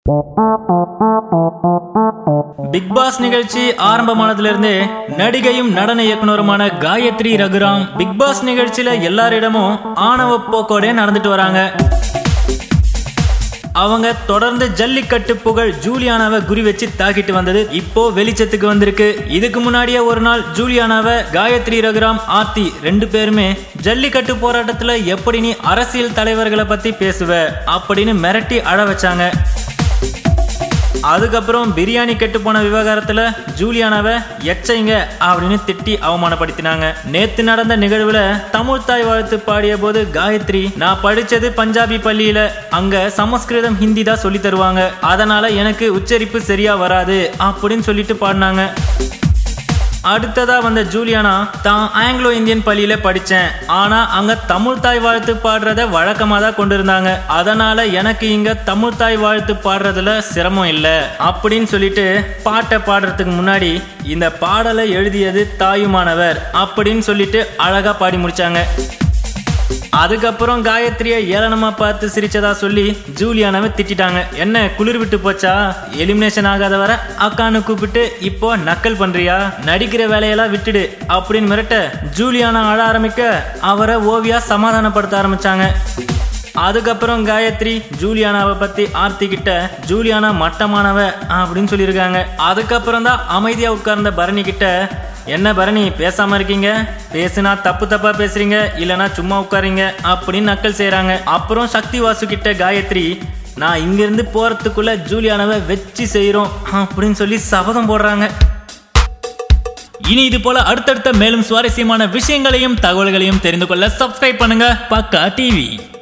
Big pass நிகழ்ச்சி ஆரம்பமானதிலிருந்து நடிகையும் நடன இயக்குனருமான காயத்ரி ரகுராம் பிக் பாஸ் நிகழ்ச்சியில எல்லாரிடமும் ஆணவ போக்கோட நடந்துட்டு வராங்க. அவங்க தொடர்ந்து ஜல்லிக்கட்டு புகழ் ஜூலியானாவை குறி வச்சு தாக்கிட்டு வந்தது இப்போ வெளிச்சத்துக்கு வந்திருக்கு. இதுக்கு முன்னாடியே ஒரு நாள் ஜூலியானாவை காயத்ரி ரகுராம் ஆர்த்தி 2 பேருமே ஜல்லிக்கட்டு போராட்டத்துல எப்படி நீ அரசியல் தலைவர்களை பத்தி பேசுவ அப்படின்னு மிரட்டி அழ வச்சாங்க. அதுக்கப்புறம் பிரியாணி கெட்டு போன விவகாரத்துல ஜூலியானாவை எச்சைங்க அப்படின்னு திட்டி அவமானப்படுத்தினாங்க. நேத்து நடந்த நிகழ்வுல தமிழ் தாய் வாழ்த்து பாடிய போது காயத்ரி, நான் படிச்சது பஞ்சாபி பள்ளியில, அங்க சமஸ்கிருதம் ஹிந்தி தான் சொல்லி தருவாங்க, அதனால எனக்கு உச்சரிப்பு சரியா வராது அப்படின்னு சொல்லிட்டு பாடினாங்க. அடுத்ததா வந்த ஜூலியானா, தான் ஆங்கிலோ இந்தியன் பள்ளியில படிச்சேன், ஆனா அங்க தமிழ் தாய் வாழ்த்து பாடுறத வழக்கமா தான் கொண்டு இருந்தாங்க, அதனால எனக்கு இங்க தமிழ் தாய் வாழ்த்து பாடுறதுல சிரமம் இல்லை அப்படின்னு சொல்லிட்டு பாட்டை பாடுறதுக்கு முன்னாடி இந்த பாடலை எழுதியது தாயுமானவர் அப்படின்னு சொல்லிட்டு அழகா பாடி முடிச்சாங்க. அதுக்கப்புறம் காயத்ரிய ஏளனமா பார்த்து சிரிச்சதா சொல்லி ஜூலியானாவை திட்டாங்க. என்ன குளிர் விட்டு போச்சா, எலிமினேஷன் ஆகாத வர அக்கான்னு கூப்பிட்டு இப்போ நக்கல் பண்றியா, நடிக்கிற வேலையெல்லாம் விட்டுடு அப்படின்னு மிரட்ட ஜூலியானா அழ ஆரம்பிக்க அவரை ஓவியா சமாதானப்படுத்த ஆரம்பிச்சாங்க. அதுக்கப்புறம் காயத்ரி ஜூலியானாவை பத்தி ஆர்த்தி கிட்ட ஜூலியானா மட்டமானவ அப்படின்னு சொல்லியிருக்காங்க. அதுக்கப்புறம் தான் அமைதியா உட்கார்ந்த பரணி கிட்ட, என்ன பரணி பேசாம இருக்கீங்க, பேசுனா தப்பா பேசுறீங்க, இல்லனா சும்மா உட்காரீங்க அப்படின்னு நக்கல் செய்யறாங்க. அப்புறம் சக்தி வாசு கிட்ட காயத்ரி, நான் இங்கிருந்து போறதுக்குள்ள ஜூலியானாவை வச்சு செய்யறோம் அப்படின்னு சொல்லி சபதம் போடுறாங்க. இனி இது போல அடுத்தடுத்த மேலும் சுவாரஸ்யமான விஷயங்களையும் தகவல்களையும் தெரிந்து கொள்ள சப்ஸ்கிரைப் பண்ணுங்க பக்கா டிவி.